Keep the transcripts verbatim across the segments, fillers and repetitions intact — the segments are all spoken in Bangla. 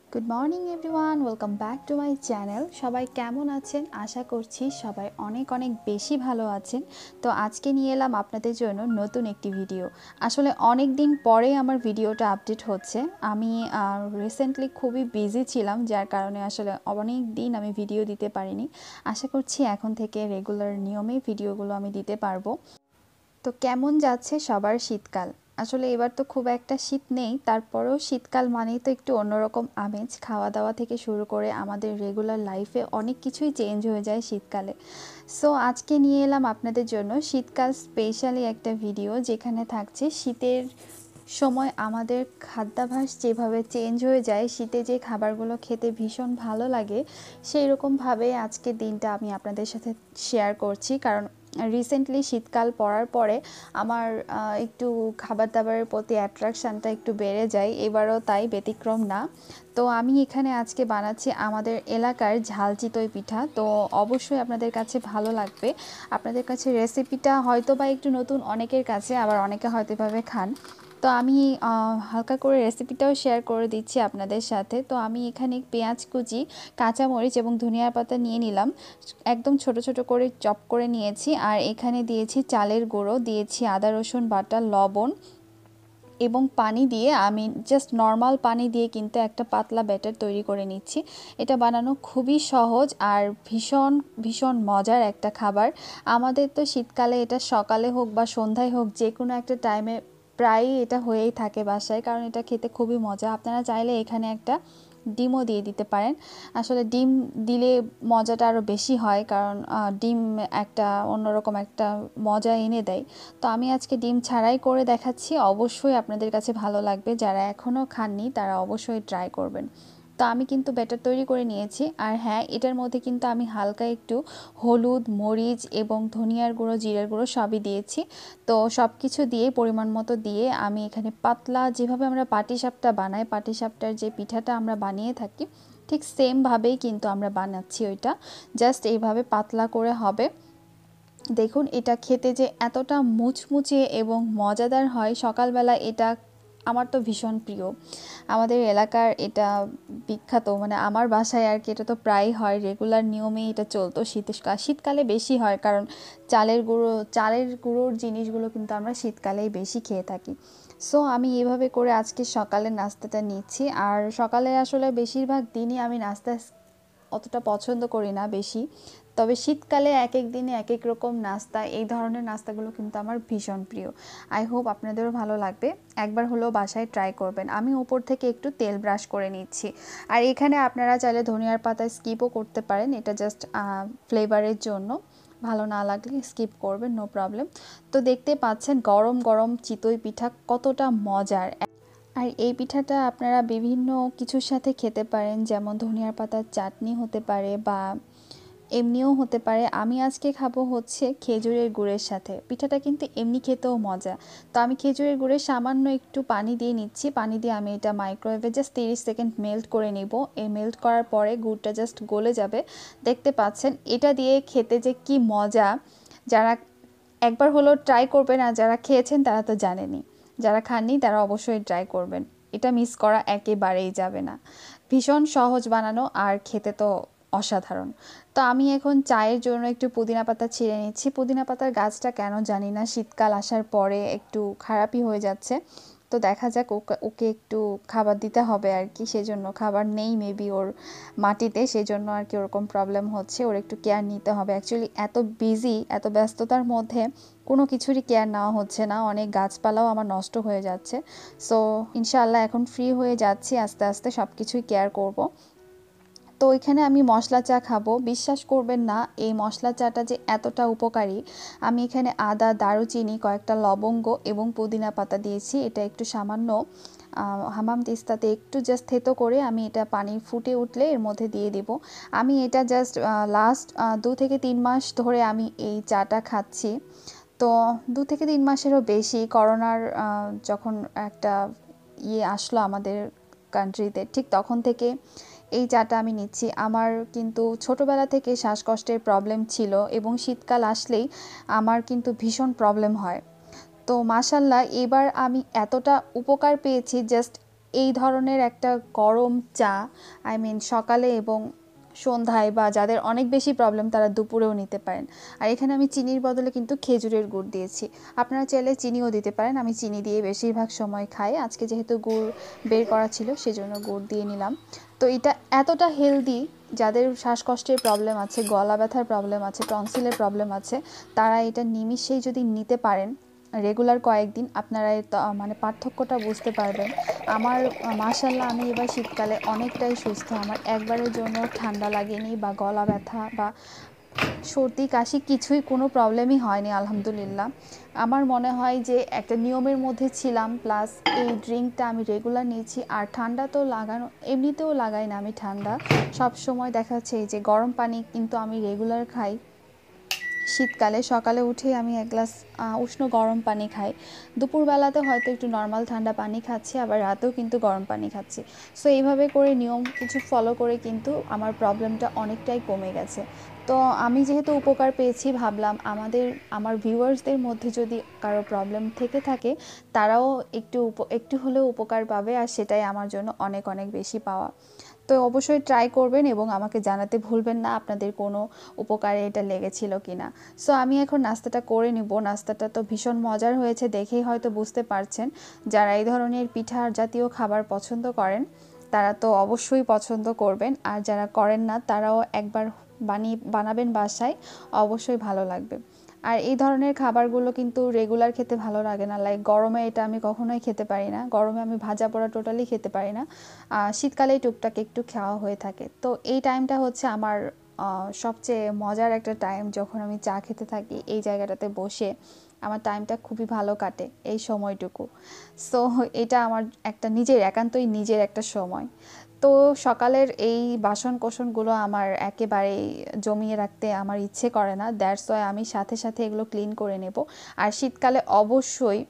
Good morning everyone, welcome back to my channel. সবাই কেমন আছেন? আশা করছি সবাই অনেক অনেক বেশি ভালো আছেন। তো আজকে নিয়ে এলাম আপনাদের জন্য নতুন একটি ভিডিও। আসলে অনেক দিন পরে আমার ভিডিওটা আপডেট হচ্ছে। আমি রিসেন্টলি খুবই বিজি ছিলাম, যার কারণে আসলে অনেক দিন আমি ভিডিও দিতে পারিনি। আশা করছি এখন থেকে রেগুলার নিয়মে ভিডিওগুলো আমি দিতে পারবো। তো কেমন যাচ্ছে সবার শীতকাল? আসলে এবার তো খুব একটা শীত নেই, তারপরেও শীতকাল মানেই তো একটু অন্যরকম আমেজ। খাওয়া দাওয়া থেকে শুরু করে আমাদের রেগুলার লাইফে অনেক কিছুই চেঞ্জ হয়ে যায় শীতকালে। সো আজকে নিয়ে এলাম আপনাদের জন্য শীতকাল স্পেশালি একটা ভিডিও, যেখানে থাকছে শীতের সময় আমাদের খাদ্যাভ্যাস যেভাবে চেঞ্জ হয়ে যায়, শীতে যে খাবারগুলো খেতে ভীষণ ভালো লাগে, সেই রকমভাবে আজকের দিনটা আমি আপনাদের সাথে শেয়ার করছি। কারণ রিসেন্টলি শীতকাল পড়ার পরে আমার একটু খাবার দাবারের প্রতি অ্যাট্রাকশানটা একটু বেড়ে যায়, এবারও তাই ব্যতিক্রম না। তো আমি এখানে আজকে বানাচ্ছি আমাদের এলাকার ঝাল চিতই পিঠা। তো অবশ্যই আপনাদের কাছে ভালো লাগবে। আপনাদের কাছে রেসিপিটা হয়তো বা একটু নতুন অনেকের কাছে, আবার অনেকে হয়তো এভাবে খান। তো আমি হালকা করে রেসিপিটাও শেয়ার করে দিচ্ছি আপনাদের সাথে। তো আমি এখানে পেঁয়াজ কুচি, কাঁচামরিচ এবং ধনিয়া পাতা নিয়ে নিলাম, একদম ছোট ছোট করে চপ করে নিয়েছি। আর এখানে দিয়েছি চালের গুঁড়ো, দিয়েছি আদা রসুন বাটা, লবণ এবং পানি দিয়ে আমি জাস্ট নর্মাল পানি দিয়ে কিন্তু একটা পাতলা ব্যাটার তৈরি করে নিচ্ছি। এটা বানানো খুবই সহজ আর ভীষণ ভীষণ মজার একটা খাবার। আমাদের তো শীতকালে এটা সকালে হোক বা সন্ধ্যায় হোক, যে কোনো একটা টাইমে প্রায়ই এটা হয়েই থাকে বাসায়, কারণ এটা খেতে খুবই মজা। আপনারা চাইলে এখানে একটা ডিমও দিয়ে দিতে পারেন। আসলে ডিম দিলে মজাটা আরও বেশি হয়, কারণ ডিম একটা অন্যরকম একটা মজা এনে দেয়। তো আমি আজকে ডিম ছাড়াই করে দেখাচ্ছি, অবশ্যই আপনাদের কাছে ভালো লাগবে। যারা এখনও খাননি তারা অবশ্যই ট্রাই করবেন। তো আমি কিন্তু ব্যাটার তৈরি করে নিয়েছি। আর হ্যাঁ, এটার মধ্যে কিন্তু আমি হালকা একটু হলুদ, মরিচ এবং ধনিয়ার গুঁড়ো, জিরার গুঁড়ো সবই দিয়েছি। তো সব কিছু দিয়ে পরিমাণ মতো দিয়ে আমি এখানে পাতলা, যেভাবে আমরা পাটিসাপটা বানাই, পাটিসাপটার যে পিঠাটা আমরা বানিয়ে থাকি, ঠিক সেমভাবেই কিন্তু আমরা বানাচ্ছি ওইটা। জাস্ট এইভাবে পাতলা করে হবে। দেখুন এটা খেতে যে এতটা মুচমুচে এবং মজাদার হয়, সকালবেলা এটা আমার তো ভীষণ প্রিয়। আমাদের এলাকার এটা বিখ্যাত, মানে আমার বাসায় আর কি এটা তো প্রায় হয়, রেগুলার নিয়মেই এটা চলতো। শীতকাল শীতকালে বেশি হয়, কারণ চালের গুঁড়ো চালের গুঁড়োর জিনিসগুলো কিন্তু আমরা শীতকালেই বেশি খেয়ে থাকি। সো আমি এভাবে করে আজকে সকালের নাস্তাটা নিচ্ছি। আর সকালে আসলে বেশিরভাগ দিনই আমি নাস্তা অতটা পছন্দ করি না বেশি, তবে শীতকালে এক এক দিনে এক এক রকম নাস্তা, এই ধরনের নাস্তাগুলো কিন্তু আমার ভীষণ প্রিয়। আই হোপ আপনাদেরও ভালো লাগবে, একবার হলেও বাসায় ট্রাই করবেন। আমি উপর থেকে একটু তেল ব্রাশ করে নিচ্ছি। আর এখানে আপনারা চাইলে ধনিয়ার পাতা স্কিপও করতে পারেন, এটা জাস্ট ফ্লেভারের জন্য। ভালো না লাগলে স্কিপ করবেন, নো প্রবলেম। তো দেখতে পাচ্ছেন গরম গরম চিতই পিঠা কতটা মজার। আর এই পিঠাটা আপনারা বিভিন্ন কিছুর সাথে খেতে পারেন, যেমন ধনিয়ার পাতার চাটনি হতে পারে বা এমনিও হতে পারে। আমি আজকে খাবো হচ্ছে খেজুরের গুড়ের সাথে। পিঠাটা কিন্তু এমনি খেতেও মজা। তো আমি খেজুরের গুড়ে সামান্য একটু পানি দিয়ে নিচ্ছি। পানি দিয়ে আমি এটা মাইক্রোওয়েভে জাস্ট তিরিশ সেকেন্ড মেল্ট করে নিব। এই মেল্ট করার পরে গুড়টা জাস্ট গলে যাবে। দেখতে পাচ্ছেন এটা দিয়ে খেতে যে কি মজা। যারা একবার হলো ট্রাই করবেন, আর যারা খেয়েছেন তারা তো জানেনই। যারা খাননি তারা অবশ্যই ট্রাই করবেন, এটা মিস করা একেবারেই যাবে না। ভীষণ সহজ বানানো, আর খেতে তো অসাধারণ। তো আমি এখন চায়ের জন্য একটু পুদিনা পাতা ছিঁড়ে নিচ্ছি। পুদিনা পাতার গাছটা কেন জানি না শীতকাল আসার পরে একটু খারাপই হয়ে যাচ্ছে। তো দেখা যাক, ওকে ওকে একটু খাবার দিতে হবে আর কি, সেজন্য খাবার নেই মেবি ওর মাটিতে, সেজন্য আর কি ওরকম প্রবলেম হচ্ছে। ওর একটু কেয়ার নিতে হবে। অ্যাকচুয়ালি এত বিজি, এত ব্যস্ততার মধ্যে কোনো কিছুরই কেয়ার নেওয়া হচ্ছে না, অনেক গাছপালাও আমার নষ্ট হয়ে যাচ্ছে। সো ইনশাআল্লাহ এখন ফ্রি হয়ে যাচ্ছি, আস্তে আস্তে সব কিছুই কেয়ার করব। তো এখানে আমি মশলা চা খাবো, বিশ্বাস করবেন না এই মশলা চাটা যে এতটা উপকারী। আমি এখানে আদা, দারুচিনি, কয়েকটা লবঙ্গ এবং পুদিনা পাতা দিয়েছি। এটা একটু সামান্য হামাম তিস্তাতে একটু জাস্ট থেতো করে আমি এটা পানি ফুটে উঠলে এর মধ্যে দিয়ে দিব। আমি এটা জাস্ট লাস্ট দু থেকে তিন মাস ধরে আমি এই চাটা খাচ্ছি। তো দু থেকে তিন মাসেরও বেশি, করোনার যখন একটা ইয়ে আসলো আমাদের কান্ট্রিতে, ঠিক তখন থেকে এই চাটা আমি নিচ্ছি। আমার কিন্তু ছোটোবেলা থেকে শ্বাসকষ্টের প্রবলেম ছিল, এবং শীতকাল আসলেই আমার কিন্তু ভীষণ প্রবলেম হয়। তো মাশাল্লাহ এবার আমি এতটা উপকার পেয়েছি, জাস্ট এই ধরনের একটা গরম চা আই মিন সকালে এবং সন্ধ্যায় বা যাদের অনেক বেশি প্রবলেম তারা দুপুরেও নিতে পারেন। আর এখানে আমি চিনির বদলে কিন্তু খেজুরের গুড় দিয়েছি, আপনারা চাইলে চিনিও দিতে পারেন। আমি চিনি দিয়ে বেশিরভাগ সময় খাই, আজকে যেহেতু গুড় বের করা ছিল সেজন্য গুড় দিয়ে নিলাম। তো এটা এতটা হেলদি, যাদের শ্বাসকষ্টের প্রবলেম আছে, গলা ব্যথার প্রবলেম আছে, টনসিলের প্রবলেম আছে, তারা এটা নিমিষেই যদি নিতে পারেন রেগুলার কয়েকদিন, আপনারা মানে পার্থক্যটা বুঝতে পারবেন। আমার মাশাআল্লাহ আমি এবার শীতকালে অনেকটাই সুস্থ, আমার একবারের জন্য ঠান্ডা লাগেনি বা গলা ব্যথা বা সর্দি কাশি কিছুই কোনো প্রবলেমই হয়নি আলহামদুলিল্লাহ। আমার মনে হয় যে একটা নিয়মের মধ্যে ছিলাম, প্লাস এই ড্রিঙ্কটা আমি রেগুলার নিয়েছি। আর ঠান্ডা তো লাগানো এমনিতেও লাগাই না আমি ঠান্ডা, সব সময় দেখা যাচ্ছে এই যে গরম পানি কিন্তু আমি রেগুলার খাই। শীতকালে সকালে উঠে আমি এক গ্লাস উষ্ণ গরম পানি খাই, দুপুরবেলাতে হয়তো একটু নর্মাল ঠান্ডা পানি খাচ্ছি, আবার রাতেও কিন্তু গরম পানি খাচ্ছি। সো এইভাবে করে নিয়ম কিছু ফলো করে কিন্তু আমার প্রবলেমটা অনেকটাই কমে গেছে। তো আমি যেহেতু উপকার পেয়েছি, ভাবলাম আমাদের আমার ভিউয়ার্সদের মধ্যে যদি কারো প্রবলেম থেকে থাকে তারাও একটু একটু হলেও উপকার পাবে, আর সেটাই আমার জন্য অনেক অনেক বেশি পাওয়া। তো অবশ্যই ট্রাই করবেন এবং আমাকে জানাতে ভুলবেন না আপনাদের কোনো উপকারে এটা লেগেছিল কি না। সো আমি এখন নাস্তাটা করে নিব। নাস্তাটা তো ভীষণ মজার হয়েছে, দেখেই হয়তো বুঝতে পারছেন। যারা এই ধরনের পিঠা জাতীয় খাবার পছন্দ করেন তারা তো অবশ্যই পছন্দ করবেন, আর যারা করেন না তারাও একবার বানিয়ে বানাবেন বাসায়, অবশ্যই ভালো লাগবে। আর এই ধরনের খাবারগুলো কিন্তু রেগুলার খেতে ভালো লাগে না, লাইক গরমে এটা আমি কখনোই খেতে পারি না, গরমে আমি ভাজা পোড়া টোটালি খেতে পারি না। শীতকালেই টুকটাক একটু খাওয়া হয়ে থাকে। তো এই টাইমটা হচ্ছে আমার সবচেয়ে মজার একটা টাইম, যখন আমি চা খেতে থাকি এই জায়গাটাতে বসে আমার টাইমটা খুবই ভালো কাটে এই সময়টুকু। সো এটা আমার একটা নিজের একান্তই নিজের একটা সময়। তো সকালের এই বাসন কোসনগুলো আমার একেবারেই জমিয়ে রাখতে আমার ইচ্ছে করে না, দ্যাটস ওয়াই আমি সাথে সাথে এগুলো ক্লিন করে নেব। আর শীতকালে অবশ্যই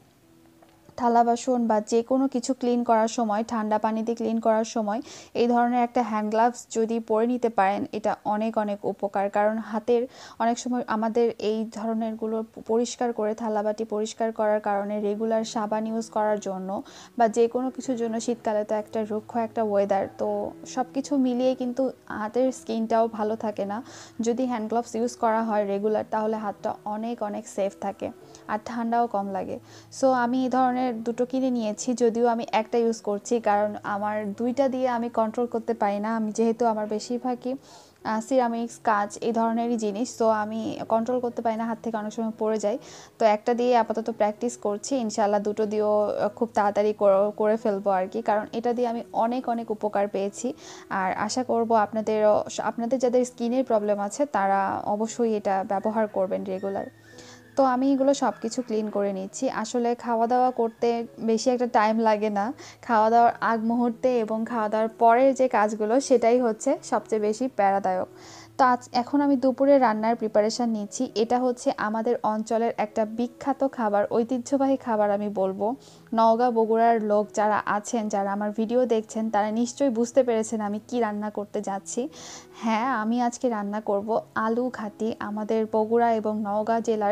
থালা বাসন বা যে কোনো কিছু ক্লিন করার সময়, ঠান্ডা পানিতে ক্লিন করার সময় এই ধরনের একটা হ্যান্ড গ্লাভস যদি পরে নিতে পারেন এটা অনেক অনেক উপকার। কারণ হাতের অনেক সময় আমাদের এই ধরনেরগুলো পরিষ্কার করে, থালাবাটি পরিষ্কার করার কারণে, রেগুলার সাবান ইউজ করার জন্য বা যে কোনো কিছুর জন্য, শীতকালে তো একটা রুক্ষ একটা ওয়েদার, তো সব কিছু মিলিয়ে কিন্তু হাতের স্কিনটাও ভালো থাকে না। যদি হ্যান্ড গ্লাভস ইউজ করা হয় রেগুলার তাহলে হাতটা অনেক অনেক সেফ থাকে আর ঠান্ডাও কম লাগে। সো আমি এই ধরনের দুটো কিনে নিয়েছি, যদিও আমি একটা ইউজ করছি, কারণ আমার দুইটা দিয়ে আমি কন্ট্রোল করতে পারি না। আমি যেহেতু আমার বেশিরভাগই সিরামিক্স কাঁচ এই ধরনেরই জিনিস, তো আমি কন্ট্রোল করতে পারি না, হাত থেকে অনেক সময় পড়ে যায়। তো একটা দিয়ে আপাতত প্র্যাকটিস করছি, ইনশাআল্লাহ দুটো দিয়েও খুব তাড়াতাড়ি করে ফেলবো আর কি, কারণ এটা দিয়ে আমি অনেক অনেক উপকার পেয়েছি। আর আশা করব আপনাদেরও, আপনাদের যাদের স্কিনের প্রবলেম আছে তারা অবশ্যই এটা ব্যবহার করবেন রেগুলার। তো আমি এগুলো সব কিছু ক্লিন করে নিচ্ছি। আসলে খাওয়া দাওয়া করতে বেশি একটা টাইম লাগে না, খাওয়া দাওয়ার আগ মুহূর্তে এবং খাওয়া দাওয়ার পরের যে কাজগুলো সেটাই হচ্ছে সবচেয়ে বেশি প্যারাদায়ক। তো আজ এখন আমি দুপুরে রান্নার প্রিপারেশান নিচ্ছি। এটা হচ্ছে আমাদের অঞ্চলের একটা বিখ্যাত খাবার, ঐতিহ্যবাহী খাবার আমি বলবো। নওগাঁ বগুড়ার লোক যারা আছেন, যারা আমার ভিডিও দেখছেন, তারা নিশ্চয়ই বুঝতে পেরেছেন আমি কি রান্না করতে যাচ্ছি। হ্যাঁ, আমি আজকে রান্না করব আলু ঘাটি, আমাদের বগুড়া এবং নওগাঁ জেলার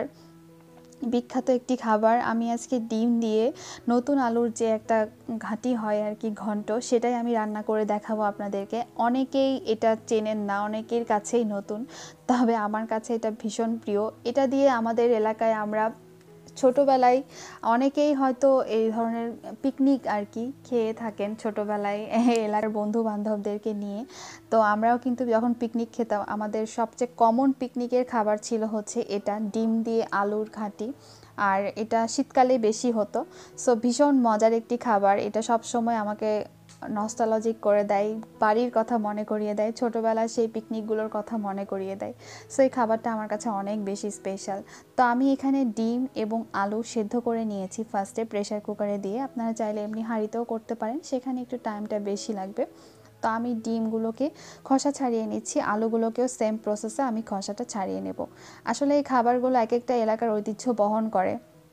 বিখ্যাত একটি খাবার। আমি আজকে ডিম দিয়ে নতুন আলুর যে একটা ঘাঁটি হয় আর কি, ঘন্ট, সেটাই আমি রান্না করে দেখাবো আপনাদেরকে। অনেকেই এটা চেনেন না, অনেকের কাছেই নতুন, তবে আমার কাছে এটা ভীষণ প্রিয়। এটা দিয়ে আমাদের এলাকায় আমরা ছোটোবেলায় অনেকেই হয়তো এই ধরনের পিকনিক আর কি খেয়ে থাকেন ছোটোবেলায় এলাকার বন্ধু বান্ধবদেরকে নিয়ে। তো আমরাও কিন্তু যখন পিকনিক খেতাম আমাদের সবচেয়ে কমন পিকনিকের খাবার ছিল হচ্ছে এটা, ডিম দিয়ে আলুর ঘাঁটি। আর এটা শীতকালে বেশি হতো। সো ভীষণ মজার একটি খাবার, এটা সব সময় আমাকে নস্টালজিক করে দেয়, বাড়ির কথা মনে করিয়ে দেয়, ছোটোবেলায় সেই পিকনিকগুলোর কথা মনে করিয়ে দেয়। সো এই খাবারটা আমার কাছে অনেক বেশি স্পেশাল। তো আমি এখানে ডিম এবং আলু সেদ্ধ করে নিয়েছি ফার্স্টে প্রেশার কুকারে দিয়ে, আপনারা চাইলে এমনি হাঁড়িতেও করতে পারেন, সেখানে একটু টাইমটা বেশি লাগবে। তো আমি ডিমগুলোকে খোসা ছাড়িয়ে নিচ্ছি, আলুগুলোকেও সেম প্রসেসে আমি খোসাটা ছাড়িয়ে নেব। আসলে এই খাবারগুলো এক একটা এলাকার ঐতিহ্য বহন করে।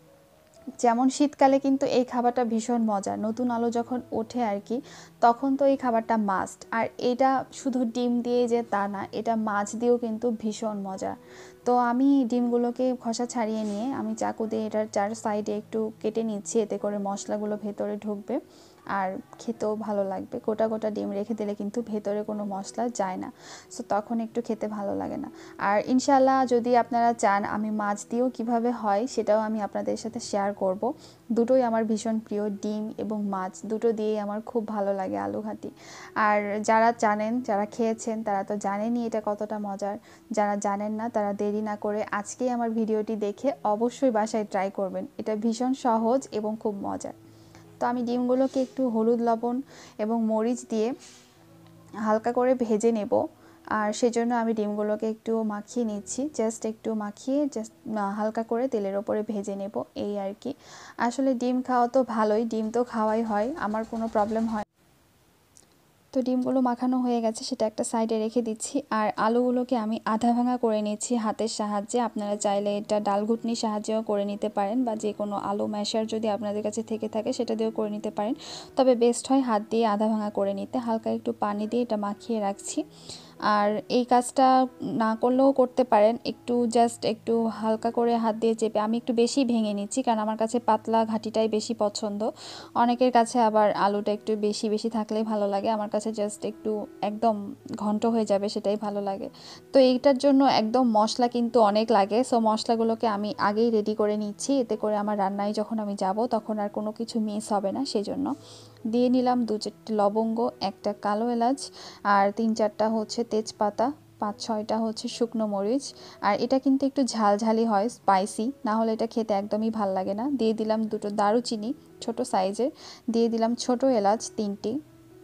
যেমন শীতকালে কিন্তু এই খাবারটা ভীষণ মজা, নতুন আলু যখন ওঠে আর কি, তখন তো এই খাবারটা মাস্ট। আর এটা শুধু ডিম দিয়ে যে তা না, এটা মাছ দিয়েও কিন্তু ভীষণ মজা। তো আমি ডিমগুলোকে খোসা ছাড়িয়ে নিয়ে আমি চাকু দিয়ে এটার চার সাইডে একটু কেটে নিচ্ছি, এতে করে মশলাগুলো ভেতরে ঢুকবে। আর খেতেও ভালো লাগবে। গোটা গোটা ডিম রেখে দিলে কিন্তু ভেতরে কোনো মশলা যায় না, সো তখন একটু খেতে ভালো লাগে না। আর ইনশাল্লাহ যদি আপনারা চান আমি মাছ দিয়েও কিভাবে হয় সেটাও আমি আপনাদের সাথে শেয়ার করব। দুটোই আমার ভীষণ প্রিয়, ডিম এবং মাছ দুটো দিয়েই আমার খুব ভালো লাগে আলু ঘাটি। আর যারা জানেন, যারা খেয়েছেন তারা তো জানেনই এটা কতটা মজার। যারা জানেন না তারা দেরি না করে আজকেই আমার ভিডিওটি দেখে অবশ্যই বাসায় ট্রাই করবেন। এটা ভীষণ সহজ এবং খুব মজার। তো আমি ডিমগুলোকে একটু হলুদ, লবণ এবং মরিচ দিয়ে হালকা করে ভেজে নেব। আর সেজন্য আমি ডিমগুলোকে একটু মাখিয়ে নিচ্ছি, জাস্ট একটু মাখিয়ে জাস্ট হালকা করে তেলের ওপরে ভেজে নেব, এই আর কি। আসলে ডিম খাওয়া তো ভালোই, ডিম তো খাওয়াই হয়, আমার কোনো প্রবলেম হয়। তো ডিমগুলো মাখানো হয়ে গেছে, সেটা একটা সাইডে রেখে দিচ্ছি। আর আলুগুলোকে আমি আধা ভাঙা করে নিচ্ছি হাতের সাহায্যে। আপনারা চাইলে এটা ডাল ঘুটনির সাহায্যেও করে নিতে পারেন, বা যে কোনো আলু ম্যাশার যদি আপনাদের কাছে থেকে থাকে সেটা দিয়েও করে নিতে পারেন। তবে বেস্ট হয় হাত দিয়ে আধা ভাঙা করে নিতে। হালকা একটু পানি দিয়ে এটা মাখিয়ে রাখছি। আর এই কাজটা না করলেও করতে পারেন, একটু জাস্ট একটু হালকা করে হাত দিয়ে চেপে, আমি একটু বেশি ভেঙে নিচ্ছি কারণ আমার কাছে পাতলা ঘাটিটাই বেশি পছন্দ। অনেকের কাছে আবার আলুটা একটু বেশি বেশি থাকলেই ভালো লাগে, আমার কাছে জাস্ট একটু একদম ঘন্ট হয়ে যাবে সেটাই ভালো লাগে। তো এইটার জন্য একদম মশলা কিন্তু অনেক লাগে, সো মশলাগুলোকে আমি আগেই রেডি করে নিচ্ছি, এতে করে আমার রান্নায় যখন আমি যাব তখন আর কোনো কিছু মিস হবে না। সেজন্য দিয়ে নিলাম দু চারটে লবঙ্গ, একটা কালো এলাচ, আর তিন চারটা হচ্ছে তেজপাতা, পাঁচ ছয়টা হচ্ছে শুকনো মরিচ। আর এটা কিন্তু একটু ঝালঝালি হয়, স্পাইসি, না হলে এটা খেতে একদমই ভাল লাগে না। দিয়ে দিলাম দুটো দারুচিনি ছোট সাইজের, দিয়ে দিলাম ছোট এলাচ তিনটি।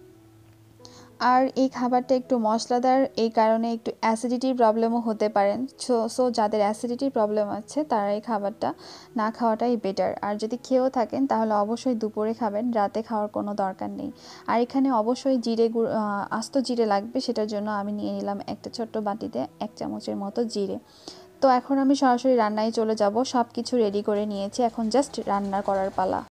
আর এই খাবারটা একটু মশলাদার, এই কারণে একটু অ্যাসিডিটির প্রবলেমও হতে পারেন। সো সো যাদের অ্যাসিডিটির প্রবলেম আছে তারা এই খাবারটা না খাওয়াটাই বেটার। আর যদি খেয়েও থাকেন তাহলে অবশ্যই দুপুরে খাবেন, রাতে খাওয়ার কোনো দরকার নেই। আর এখানে অবশ্যই জিরে গুঁড়ো, আস্ত জিরে লাগবে, সেটার জন্য আমি নিয়ে নিলাম একটা ছোট্ট বাটিতে এক চামচের মতো জিরে। তো এখন আমি সরাসরি রান্নায় চলে যাব, সব কিছু রেডি করে নিয়েছি, এখন জাস্ট রান্না করার পালা।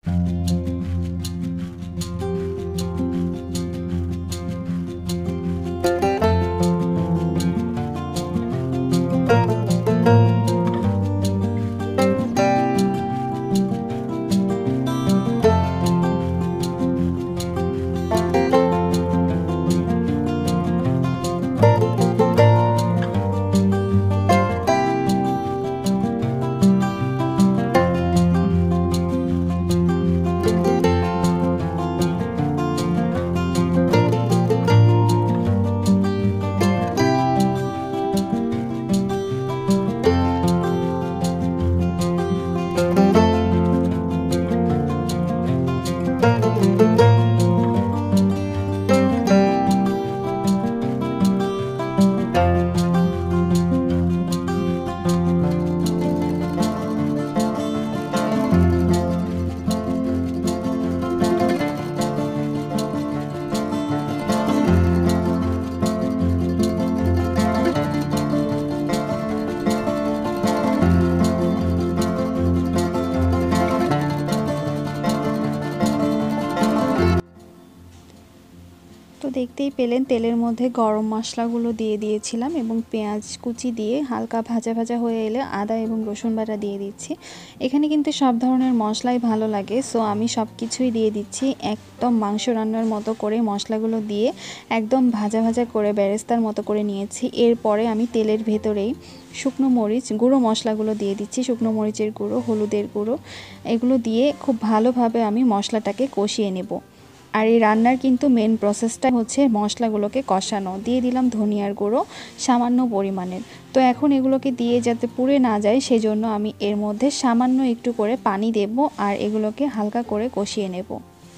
তো দেখতেই পেলেন তেলের মধ্যে গরম মশলাগুলো দিয়ে দিয়েছিলাম এবং পেঁয়াজ কুচি দিয়ে হালকা ভাজা ভাজা হয়ে এলে আদা এবং রসুন বাটা দিয়ে দিচ্ছি। এখানে কিন্তু সব ধরনের মশলাই ভালো লাগে, সো আমি সব কিছুই দিয়ে দিচ্ছি। একদম মাংস রান্নার মতো করে মশলাগুলো দিয়ে একদম ভাজা ভাজা করে বেরেস্তার মতো করে নিয়েছি। এরপরে আমি তেলের ভেতরেই শুকনো মরিচ গুঁড়ো মশলাগুলো দিয়ে দিচ্ছি, শুকনো মরিচের গুঁড়ো, হলুদের গুঁড়ো, এগুলো দিয়ে খুব ভালোভাবে আমি মশলাটাকে কষিয়ে নেব। আর এই রান্নার কিন্তু মেন প্রসেসটা হচ্ছে মশলাগুলোকে কষানো। দিয়ে দিলাম ধনিয়ার গুঁড়ো সামান্য পরিমাণের। তো এখন এগুলোকে দিয়ে যাতে পুড়ে না যায় সেজন্য আমি এর মধ্যে সামান্য একটু করে পানি দেব আর এগুলোকে হালকা করে কষিয়ে নেব।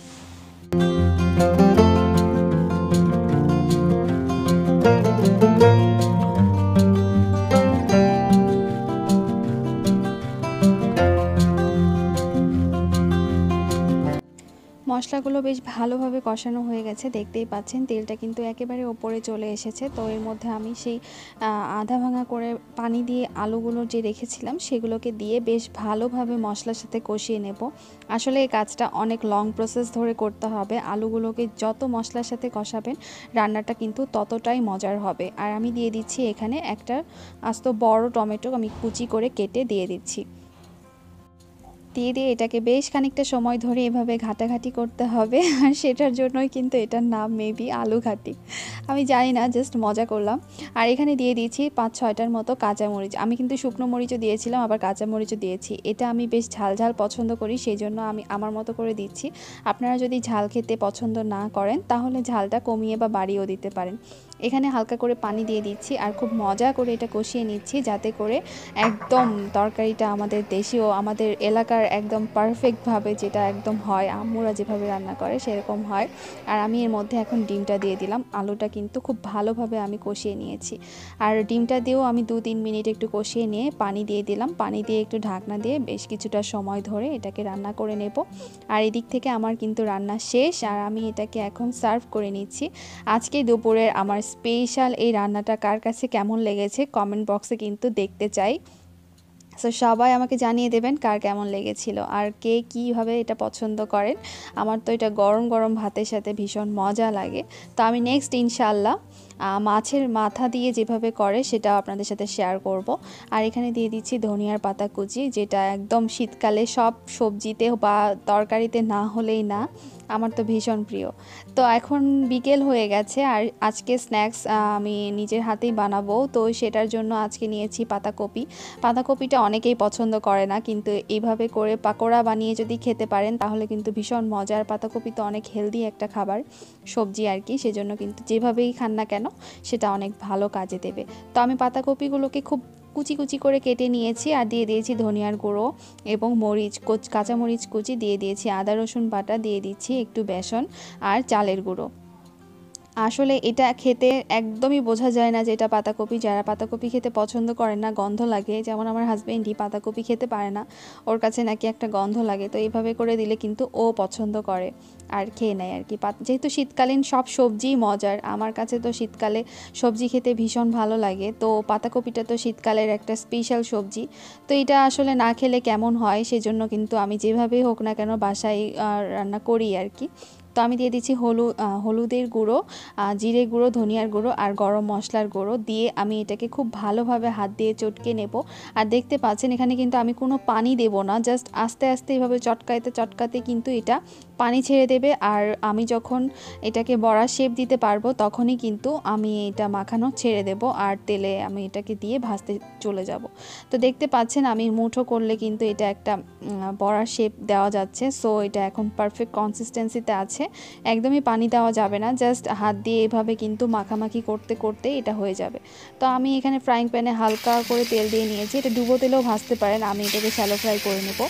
মশলাগুলো বেশ ভালোভাবে কষানো হয়ে গেছে, দেখতেই পাচ্ছেন তেলটা কিন্তু একেবারে ওপরে চলে এসেছে। তো এর মধ্যে আমি সেই আধা ভাঙা করে পানি দিয়ে আলুগুলো যে রেখেছিলাম সেগুলোকে দিয়ে বেশ ভালোভাবে মশলার সাথে কষিয়ে নেব। আসলে এই কাজটা অনেক লং প্রসেস ধরে করতে হবে, আলুগুলোকে যত মশলার সাথে কষাবেন রান্নাটা কিন্তু ততটাই মজার হবে। আর আমি দিয়ে দিচ্ছি এখানে একটা আস্ত বড় টমেটো আমি কুচি করে কেটে দিয়ে দিচ্ছি। দিয়ে দিয়ে এটাকে বেশ খানিকটা সময় ধরে এভাবে ঘাটাঘাটি করতে হবে, আর সেটার জন্যই কিন্তু এটার নাম মেবি আলু ঘাটি। আমি জানি না, জাস্ট মজা করলাম। আর এখানে দিয়ে দিয়েছি পাঁচ ছয়টার মতো কাঁচামরিচ। আমি কিন্তু শুকনো মরিচও দিয়েছিলাম, আবার কাঁচামরিচও দিয়েছি। এটা আমি বেশ ঝাল ঝাল পছন্দ করি, সেই জন্য আমি আমার মতো করে দিচ্ছি। আপনারা যদি ঝাল খেতে পছন্দ না করেন তাহলে ঝালটা কমিয়ে বা বাড়িয়েও দিতে পারেন। এখানে হালকা করে পানি দিয়ে দিচ্ছি আর খুব মজা করে এটা কষিয়ে নিচ্ছি, যাতে করে একদম তরকারিটা আমাদের দেশীয়, আমাদের এলাকার একদম পারফেক্টভাবে, যেটা একদম হয় আম্মুরা যেভাবে রান্না করে সেরকম হয়। আর আমি এর মধ্যে এখন ডিমটা দিয়ে দিলাম। আলুটা কিন্তু খুব ভালোভাবে আমি কষিয়ে নিয়েছি, আর ডিমটা দিয়েও আমি দু তিন মিনিট একটু কষিয়ে নিয়ে পানি দিয়ে দিলাম। পানি দিয়ে একটু ঢাকনা দিয়ে বেশ কিছুটা সময় ধরে এটাকে রান্না করে নেব। আর এদিক থেকে আমার কিন্তু রান্না শেষ, আর আমি এটাকে এখন সার্ভ করে নিচ্ছি। আজকে দুপুরের আমার স্পেশাল এই রান্নাটা কার কাছে কেমন লেগেছে কমেন্ট বক্সে কিন্তু দেখতে চাই। সো সবাই আমাকে জানিয়ে দেবেন কার কেমন লেগেছিল, আর কে কীভাবে এটা পছন্দ করেন। আমার তো এটা গরম গরম ভাতের সাথে ভীষণ মজা লাগে। তো আমি নেক্সট ইনশাল্লাহ মাছের মাথা দিয়ে যেভাবে করে সেটা আপনাদের সাথে শেয়ার করব। আর এখানে দিয়ে দিচ্ছি ধনিয়ার পাতা কুচি, যেটা একদম শীতকালে সব সবজিতে বা তরকারিতে না হলেই না, আমার তো ভীষণ প্রিয়। তো এখন বিকেল হয়ে গেছে, আর আজকে স্ন্যাক্স আমি নিজের হাতেই বানাবো। তো সেটার জন্য আজকে নিয়েছি পাতাকপি। পাতাকপিটা অনেকেই পছন্দ করে না, কিন্তু এইভাবে করে পাকোড়া বানিয়ে যদি খেতে পারেন তাহলে কিন্তু ভীষণ মজার। পাতাকপি তো অনেক হেলদি একটা খাবার, সবজি আর কি, সেজন্য কিন্তু যেভাবেই খান না কেন সেটা অনেক ভালো কাজে দেবে। তো আমি পাতাকপিগুলোকে খুব কুচি কুচি করে কেটে নিয়েছি, আর দিয়ে দিয়েছি ধনিয়ার গুঁড়ো এবং মরিচ কোচ কাঁচামরিচ কুচি, দিয়ে দিয়েছি আদা রসুন বাটা, দিয়ে দিচ্ছি একটু বেসন আর চালের গুঁড়ো। আসলে এটা খেতে একদমই বোঝা যায় না যে এটা পাতাকপি। যারা পাতাকপি খেতে পছন্দ করেন না, গন্ধ লাগে, যেমন আমার হাজব্যান্ডই পাতাকপি খেতে পারে না, ওর কাছে নাকি একটা গন্ধ লাগে। তো এইভাবে করে দিলে কিন্তু ও পছন্দ করে আর খেয়ে নেয় আর কি। যেহেতু শীতকালীন সব সবজিই মজার, আমার কাছে তো শীতকালে সবজি খেতে ভীষণ ভালো লাগে। তো পাতাকপিটা তো শীতকালের একটা স্পেশাল সবজি। তো এটা আসলে না খেলে কেমন হয়, সেজন্য কিন্তু আমি যেভাবেই হোক না কেন বাসায় রান্না করি আর কি। তো আমি দিয়ে দিচ্ছি হলুদ হলুদের গুঁড়ো, জিরে গুঁড়ো, ধনিয়ার গুঁড়ো আর গরম মশলার গুঁড়ো দিয়ে আমি এটাকে খুব ভালোভাবে হাত দিয়ে চটকে নেব। আর দেখতে পাচ্ছেন এখানে কিন্তু আমি কোনো পানি দেব না, জাস্ট আস্তে আস্তে এভাবে চটকাইতে চটকাতে কিন্তু এটা পানি ছেড়ে দেবে। আর আমি যখন এটাকে বড়া শেপ দিতে পারবো তখনই কিন্তু আমি এটা মাখানো ছেড়ে দেব, আর তেলে আমি এটাকে দিয়ে ভাজতে চলে যাব। তো দেখতে পাচ্ছেন আমি মুঠো করলে কিন্তু এটা একটা বড়া শেপ দেওয়া যাচ্ছে। সো এটা এখন পারফেক্ট কনসিস্টেন্সিতে আছে, একদমই পানি দেওয়া যাবে না, জাস্ট হাত দিয়ে এভাবে কিন্তু মাখামাখি করতে করতে এটা হয়ে যাবে। তো আমি এখানে ফ্রাইং প্যানে হালকা করে তেল দিয়ে নিয়েছি, এটা ডুবো তেলেও ভাজতে পারেন, আমি এটাকে শ্যালো ফ্রাই করে নেব,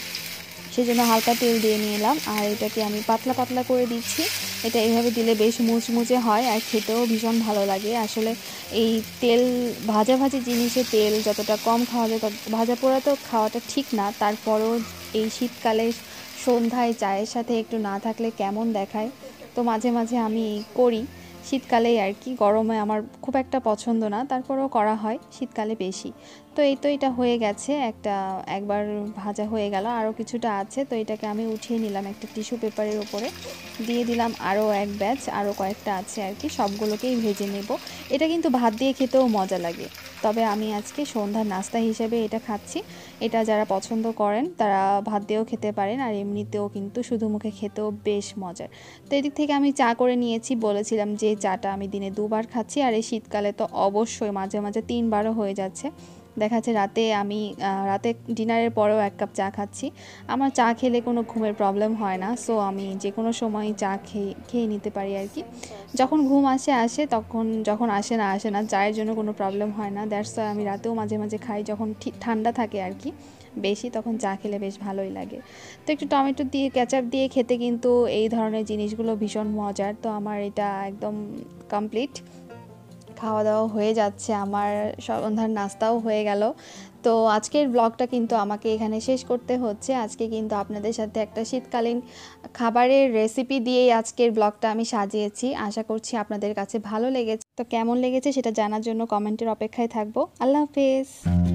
সেই জন্য হালকা তেল দিয়ে নিলাম। আর এটাকে আমি পাতলা পাতলা করে দিচ্ছি। এটা এইভাবে দিলে বেশ মুচমুচে হয় আর খেতেও ভীষণ ভালো লাগে। আসলে এই তেল ভাজা ভাজি জিনিসে তেল যতটা কম খাওয়া যায়, তত ভাজা পোড়া তো খাওয়াটা ঠিক না, তারপরেও এই শীতকালে সন্ধ্যায় চায়ের সাথে একটু না থাকলে কেমন দেখায়। তো মাঝে মাঝে আমি করি শীতকালেই আর কি, গরমে আমার খুব একটা পছন্দ না, তারপরেও করা হয় শীতকালে বেশি। তো এই তো এটা হয়ে গেছে, একটা একবার ভাজা হয়ে গেল, আরও কিছুটা আছে। তো এটাকে আমি উঠিয়ে নিলাম একটা টিস্যু পেপারের উপরে, দিয়ে দিলাম আরও এক ব্যাচ, আরও কয়েকটা আছে আর কি, সবগুলোকেই ভেজে নেব। এটা কিন্তু ভাত দিয়ে খেতেও মজা লাগে, তবে আমি আজকে সন্ধ্যার নাস্তা হিসেবে এটা খাচ্ছি। এটা যারা পছন্দ করেন তারা ভাত দিয়েও খেতে পারেন, আর এমনিতেও কিন্তু শুধু মুখে খেতেও বেশ মজার। তো এদিক থেকে আমি চা করে নিয়েছি, বলেছিলাম যে চাটা আমি দিনে দুবার খাচ্ছি, আর এই শীতকালে তো অবশ্যই মাঝে মাঝে তিনবারও হয়ে যাচ্ছে। দেখা যাচ্ছে রাতে আমি রাতে ডিনারের পরেও এক কাপ চা খাচ্ছি। আমার চা খেলে কোনো ঘুমের প্রবলেম হয় না, সো আমি যে কোনো সময় চা খেয়ে খেয়ে নিতে পারি আর কি। যখন ঘুম আসে আসে, তখন যখন আসে না আসে না, চায়ের জন্য কোনো প্রবলেম হয় না। দ্যাটস ওয়াই আমি রাতেও মাঝে মাঝে খাই, যখন ঠিক ঠান্ডা থাকে আর কি বেশি, তখন চা খেলে বেশ ভালোই লাগে। তো একটু টমেটো দিয়ে কেচাপ দিয়ে খেতে কিন্তু এই ধরনের জিনিসগুলো ভীষণ মজার। তো আমার এটা একদম কমপ্লিট খাওয়া দাওয়া হয়ে যাচ্ছে, আমার সন্ধ্যার নাস্তাও হয়ে গেল। তো আজকের ব্লগটা কিন্তু আমাকে এখানে শেষ করতে হচ্ছে। আজকে কিন্তু আপনাদের সাথে একটা শীতকালীন খাবারের রেসিপি দিয়েই আজকের ব্লগটা আমি সাজিয়েছি। আশা করছি আপনাদের কাছে ভালো লেগেছে। তো কেমন লেগেছে সেটা জানার জন্য কমেন্টের অপেক্ষায় থাকবো। আল্লাহ হাফেজ।